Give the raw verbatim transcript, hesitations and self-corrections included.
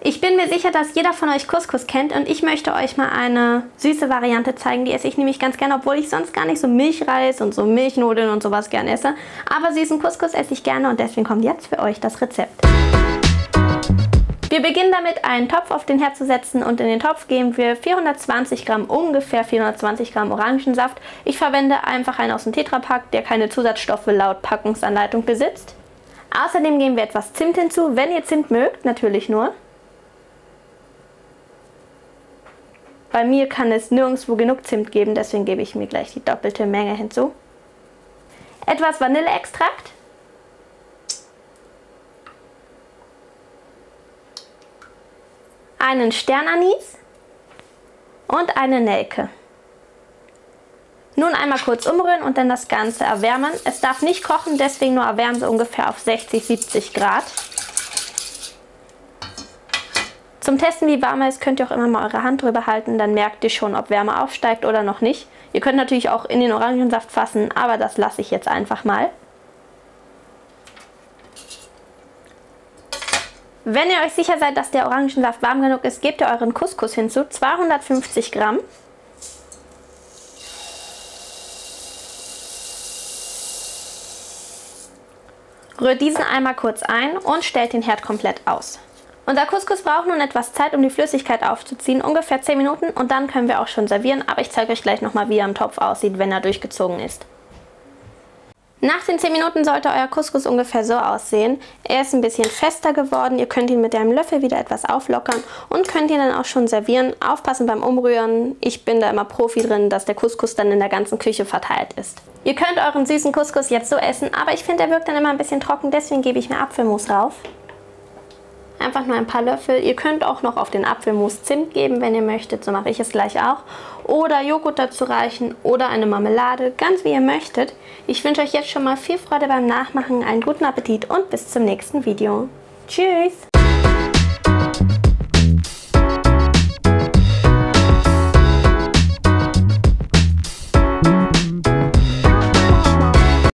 Ich bin mir sicher, dass jeder von euch Couscous kennt und ich möchte euch mal eine süße Variante zeigen. Die esse ich nämlich ganz gerne, obwohl ich sonst gar nicht so Milchreis und so Milchnudeln und sowas gerne esse. Aber süßen Couscous esse ich gerne und deswegen kommt jetzt für euch das Rezept. Wir beginnen damit, einen Topf auf den Herd zu setzen und in den Topf geben wir vierhundertzwanzig Gramm, ungefähr vierhundertzwanzig Gramm Orangensaft. Ich verwende einfach einen aus dem Tetrapack, der keine Zusatzstoffe laut Packungsanleitung besitzt. Außerdem geben wir etwas Zimt hinzu, wenn ihr Zimt mögt, natürlich nur. Bei mir kann es nirgendwo genug Zimt geben, deswegen gebe ich mir gleich die doppelte Menge hinzu. Etwas Vanilleextrakt. Einen Sternanis und eine Nelke. Nun einmal kurz umrühren und dann das Ganze erwärmen. Es darf nicht kochen, deswegen nur erwärmen, so ungefähr auf sechzig, siebzig Grad. Zum Testen, wie warm er ist, könnt ihr auch immer mal eure Hand drüber halten, dann merkt ihr schon, ob Wärme aufsteigt oder noch nicht. Ihr könnt natürlich auch in den Orangensaft fassen, aber das lasse ich jetzt einfach mal. Wenn ihr euch sicher seid, dass der Orangensaft warm genug ist, gebt ihr euren Couscous hinzu, zweihundertfünfzig Gramm. Rührt diesen einmal kurz ein und stellt den Herd komplett aus. Unser Couscous braucht nun etwas Zeit, um die Flüssigkeit aufzuziehen, ungefähr zehn Minuten und dann können wir auch schon servieren, aber ich zeige euch gleich nochmal, wie er im Topf aussieht, wenn er durchgezogen ist. Nach den zehn Minuten sollte euer Couscous ungefähr so aussehen. Er ist ein bisschen fester geworden, ihr könnt ihn mit einem Löffel wieder etwas auflockern und könnt ihn dann auch schon servieren. Aufpassen beim Umrühren, ich bin da immer Profi drin, dass der Couscous dann in der ganzen Küche verteilt ist. Ihr könnt euren süßen Couscous jetzt so essen, aber ich finde, er wirkt dann immer ein bisschen trocken, deswegen gebe ich mir Apfelmus rauf. Einfach nur ein paar Löffel. Ihr könnt auch noch auf den Apfelmus Zimt geben, wenn ihr möchtet. So mache ich es gleich auch. Oder Joghurt dazu reichen oder eine Marmelade. Ganz wie ihr möchtet. Ich wünsche euch jetzt schon mal viel Freude beim Nachmachen, einen guten Appetit und bis zum nächsten Video. Tschüss!